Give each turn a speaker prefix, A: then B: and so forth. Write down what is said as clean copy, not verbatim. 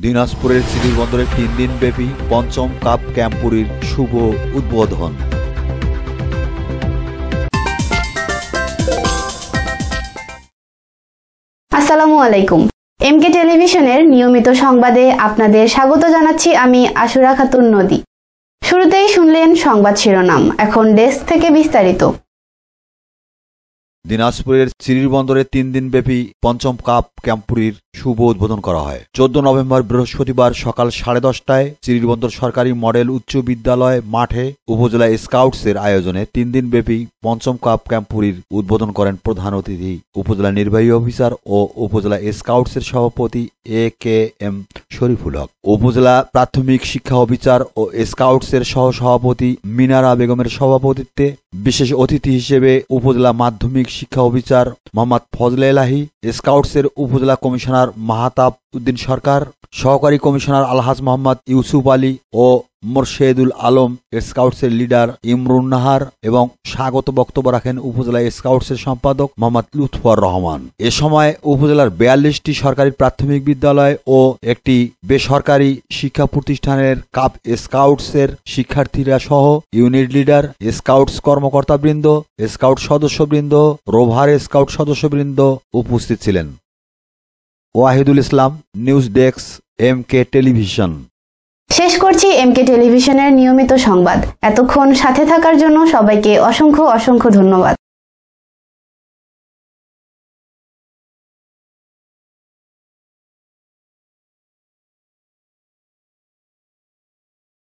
A: দিনাজপুরের সিরিজ বন্দরের 3 দিনব্যাপী পঞ্চম কাপ ক্যাম্পুরির শুভ উদ্বোধন।
B: আসসালামু আলাইকুম। এমকে টেলিভিশনের নিয়মিত সংবাদে আপনাদের স্বাগত জানাচ্ছি আমি আশুরা খাতুন নদী। শুরুতেই শুনলেন সংবাদ শিরোনাম, এখন ডেস্ক থেকে বিস্তারিত।
A: দিনাজপুরের সিরিজ বন্দরের 3 দিনব্যাপী পঞ্চম কাপ ক্যাম্পুরির শুভ উদ্বোধন করা হয়। 14 নভেম্বর বৃহস্পতিবার সকাল 10:30টায় সিরিজ বন্দর সরকারি মডেল উচ্চ বিদ্যালয় মাঠে উপজেলা স্কাউটসের আয়োজনে 3 দিনব্যাপী পঞ্চম কাপ ক্যাম্পুরির উদ্বোধন করেন প্রধান অতিথি উপজেলা নির্বাহী অফিসার ও উপজেলা স্কাউটসের সভাপতি AKM শরীফুল হক। উপজেলা প্রাথমিক শিক্ষা অফিসার ও স্কাউটসের সহসভাপতি মিনারা বেগমের সভাপতিত্বে বিশেষ অতিথি হিসেবে উপজেলা মাধ্যমিক শিক্ষা অফিসার মোহাম্মদ ফজলে এলাহি, স্কাউটসের উপজেলা কমিশনার মাহতাব উদ্দিন সরকার, সহকারী কমিশনার আলহাজ মোহাম্মদ ইউসুফ আলী ও মোরশেদুল আলম, স্কাউটসের লিডার ইমরুন নাহার এবং স্বাগত বক্তব্য রাখেন উপজেলা স্কাউটসের সম্পাদক মোহাম্মদ লুৎফর রহমান। এ সময় উপজেলার 42টি সরকারি প্রাথমিক বিদ্যালয় ও একটি বেসরকারি শিক্ষা প্রতিষ্ঠানের কাপ স্কাউটসের শিক্ষার্থীরা সহ ইউনিট লিডার, স্কাউটস কর্মকর্তাবৃন্দ, স্কাউট সদস্যবৃন্দ, রোভার স্কাউট সদস্যবৃন্দ উপস্থিত ছিলেন। Wahidul Islam, news desk, MK television.
B: শেষ করছি এমকে টেলিভিশনের নিয়মিত সংবাদ। এতক্ষণ সাথে থাকার জন্য সবাইকে অসংখ্য ধন্যবাদ।